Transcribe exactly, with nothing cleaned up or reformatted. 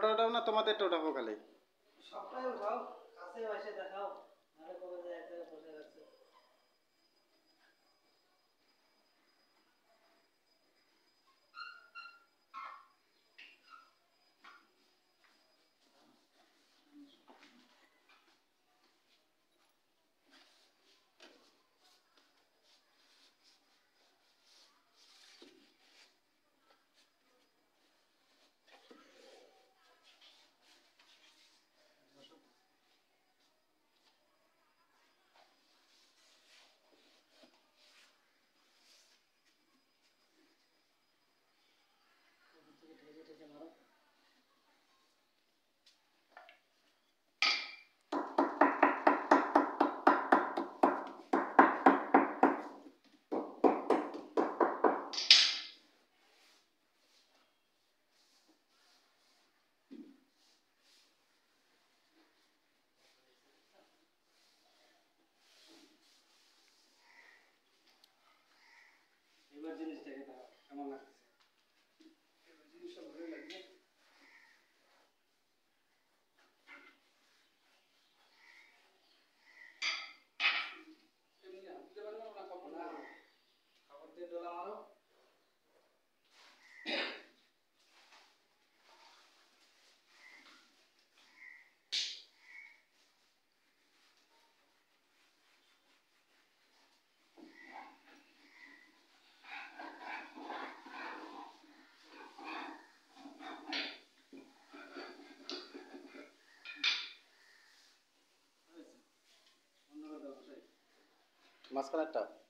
আমারটা ওঠাও না, তোমাদেরটা ওঠাবো খালি। সবটাই উঠাও, কাছে এসে দেখাও, নাহলে কবে যে এক জায়গায় বসে গেছে। ঠেকে ঠেকে মারো। এবার জিনিসটাকে দেখো কেমন লাগছে। এবার জিনিসটা ভালো লাগবে। এমনি হাত দিতে পারবো না, কাপড় না, কাপড় দিয়ে ডলা মারো। মাঝখানেরটা